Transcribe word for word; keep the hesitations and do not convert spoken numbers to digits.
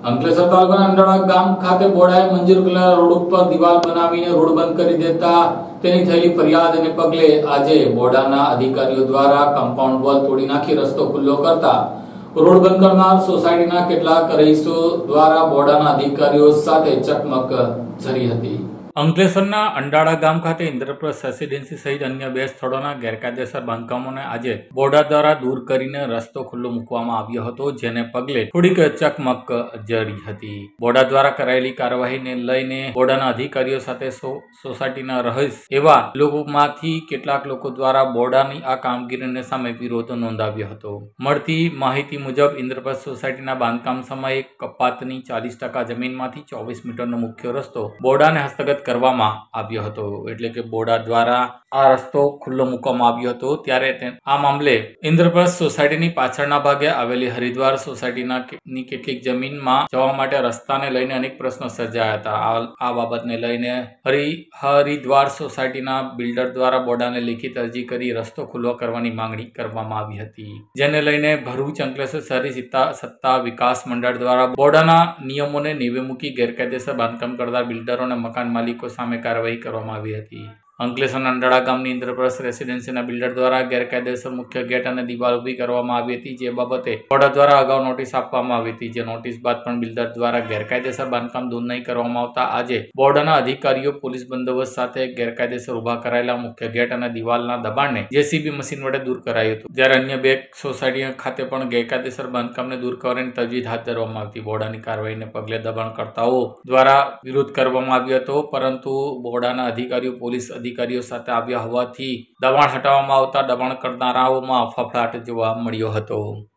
અંકલેશ્વર તાલુકાના અંડાળા ગામ ખાતે બોડાએ મંજૂર કરેલા રોડ ઉપર દિવાલ બનાવીને રોડ બંધ કરી દેતા તેની થયેલી ફરિયાદને પગલે આજે બોડાના અધિકારીઓ દ્વારા કમ્પાઉન્ડ વોલ તોડી નાખી રસ્તો ખુલ્લો કરતા રોડ બંધ કરનાર સોસાયટીના કેટલાક રહીશો દ્વારા બોડાના અધિકારીઓ સાથે ચકમક ઝરી હતી। અંકલેશ્વરના અંડાળા ગામ ખાતે ઇન્દ્રપ્રસ્થ રેસિડેન્સી સહિત અન્ય બે સ્થળોના ગેરકાયદેસર બાંધકામોને આજે બોડા દ્વારા દૂર કરીને રસ્તો ખુલ્લો મૂકવામાં આવ્યો હતો, જેને પગલે થોડીક ચકમક જરી હતી। બોડા દ્વારા કરાયેલી કાર્યવાહીને લઈને બોડાના અધિકારીઓ સાથે સોસાયટીના રહીશ એવા લોકોમાંથી કેટલાક લોકો દ્વારા બોડાની આ કામગીરીને સામે વિરોધ નોંધાવ્યો હતો। મળતી માહિતી મુજબ ઇન્દ્રપ્રસ્થ સોસાયટીના બાંધકામ સમયે કપાતની ચાલીસ ટકા જમીનમાંથી ચોવીસ મીટરનો મુખ્ય રસ્તો બોડાને હસ્તગત કરવામાં આવ્યો હતો, એટલે કે બોડા દ્વારા આ રસ્તો ખુલ્લો મૂકવામાં આવ્યો હતો। ત્યારે આ મામલે ઇન્દ્રપ્રસ્થ સોસાયટીની પાછળના ભાગે આવેલી હરિદ્વાર સોસાયટીના ની કેટલીક જમીનમાં જવા માટે રસ્તાને લઈને અનેક પ્રશ્નો સર્જાયા હતા। આ બાબતને લઈને હરિ હરિદ્વાર સોસાયટીના બિલ્ડર દ્વારા બોડાને લેખિત અરજી કરી રસ્તો ખુલ્લો કરવાની માંગણી કરવામાં આવી હતી, જેને લઈને ભરૂચ અંકલેશ્વર શહેરી સત્તા વિકાસ મંડળ દ્વારા બોડાના નિયમોને નેવે મૂકી ગેરકાયદેસર બાંધકામ કરતા બિલ્ડરો અને મકાન માલિકો સામે કાર્યવાહી કરવામાં આવી હતી। અંકલેશ્વરના અંડાળા ગામની ઇન્દ્રપ્રસ્થ રેસિડેન્સીના બિલ્ડર દ્વારા ગેરકાયદેસર મુખ્ય ગેટ અને દિવાલ ઊભી કરવામાં આવી હતી, જે બાબતે બોડા દ્વારા અગાઉ નોટિસ આપવામાં આવી હતી, જે નોટિસ બાદ પણ બિલ્ડર દ્વારા ગેરકાયદેસર બાંધકામ દૂર નહીં કરવામાં આવતા આજે બોડાના અધિકારીઓ પોલીસ બંદોબસ્ત સાથે ગેરકાયદેસર ઊભા કરાયેલા મુખ્ય ગેટ અને દિવાલના દબાણને જેસીબી મશીન વડે દૂર કરાયું હતું, જ્યારે અન્ય બે સોસાયટી ખાતે પણ ગેરકાયદેસર બાંધકામને દૂર કરવાની તજવીજ હાથ ધરવામાં આવી। બોડાની કાર્યવાહીને પગલે દબાણકર્તાઓ દ્વારા વિરોધ કરવામાં આવ્યો હતો, પરંતુ બોડાના અધિકારીઓ પોલીસ અધિકારીઓ સાથે આવ્યા હોવાથી દબાણ હટાવવામાં આવતા દબાણ કરનારાઓમાં ફફડાટ જોવા મળ્યો હતો।